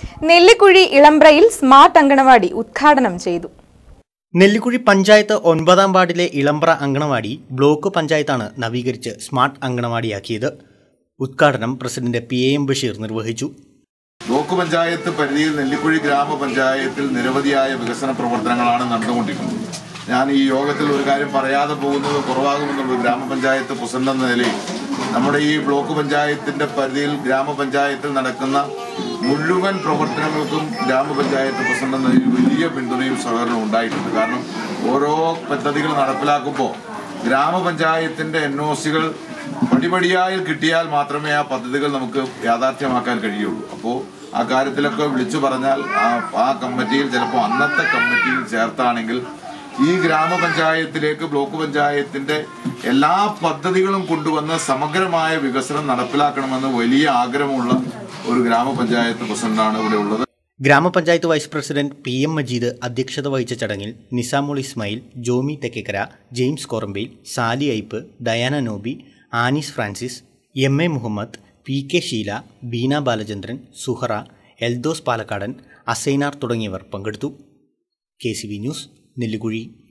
Nellikuzhi ഇളമ്പ്രയിൽ smart anganwadi ഉദ്ഘാടനം ചെയ്തു. നെല്ലിക്കുഴി പഞ്ചായത്ത് 9ാം വാർഡിലെ ഇളമ്പ്ര അങ്കണവാടി ബ്ലോക്ക് പഞ്ചായത്താണ് നവീകരിച്ച് സ്മാർട്ട് അങ്കണവാടിയാക്കിയത്. ഉദ്ഘാടനം പ്രസിഡന്റ് PAM ബഷീർ നിർവഹിച്ചു. ബ്ലോക്ക് പഞ്ചായത്ത് പരിധിയിൽ നെല്ലിക്കുഴി ഗ്രാമപഞ്ചായത്തിൽ നിരവധിയായ വികസന പ്രവർത്തനങ്ങളാണ് നടന്നുകൊണ്ടിരിക്കുന്നത്. ഞാൻ ഈ യോഗത്തിൽ ഒരു കാര്യം പറയാതെ പോകുന്നത് കുറവാകുമെന്നുള്ള ഗ്രാമപഞ്ചായത്ത് പ്രസിഡന്റ് എന്ന നിലയിൽ നമ്മുടെ ഈ ബ്ലോക്ക് പഞ്ചായത്തിന്റെ പരിധിയിൽ ഗ്രാമപഞ്ചായത്തിൽ നടക്കുന്ന മുഴുവൻ പ്രവർത്തനങ്ങൾക്കും ഗ്രാമപഞ്ചായത്ത് പ്രസിഡന്റ് എന്ന നിലയിൽ വലിയ പിന്തുണയും സഹകരണവും ഉണ്ടായിട്ടുണ്ട്. കാരണം ഓരോ പദ്ധതികൾ നടപ്പിലാക്കുമ്പോൾ ഗ്രാമപഞ്ചായത്തിന്റെ NOCകൾ പടിപടിയായി കിട്ടിയാൽ മാത്രമേ ആ പദ്ധതികൾ നമുക്ക് യാഥാർത്ഥ്യമാക്കാൻ കഴിയുള്ളൂ. അപ്പോൾ ആ കാര്യത്തിലൊക്കെ വിളിച്ചു പറഞ്ഞാൽ ആ കമ്മിറ്റിയിൽ ചിലപ്പോൾ അന്നത്തെ കമ്മിറ്റിയിൽ ചേർത്താണെങ്കിൽ ഈ ഗ്രാമപഞ്ചായത്തിലേക്ക് ബ്ലോക്ക് പഞ്ചായത്തിന്റെ എല്ലാ പദ്ധതികളും കൊണ്ടുവന്ന് സമഗ്രമായ വികസനം നടപ്പിലാക്കണമെന്ന് വലിയ ആഗ്രഹമുള്ള ഒരു ഗ്രാമപഞ്ചായത്ത് പ്രസിഡന്റാണ് ഇവിടെ ഉള്ളത്. ഗ്രാമപഞ്ചായത്ത് വൈസ് പ്രസിഡന്റ് PM മജീദ് അധ്യക്ഷത വഹിച്ച ചടങ്ങിൽ നിസാമുൾ ഇസ്മായിൽ, ജോമി തെക്കേക്കര, ജെയിംസ് കോറമ്പയിൽ, സാലി ഐപ്പ്, ഡയാന നോബി, ആനീസ് ഫ്രാൻസിസ്, MA മുഹമ്മദ്, PK ഷീല, ബീന ബാലചന്ദ്രൻ, സുഹറ, എൽദോസ് പാലക്കാടൻ, അസൈനാർ തുടങ്ങിയവർ പങ്കെടുത്തു. KCV news, Nellikuzhi.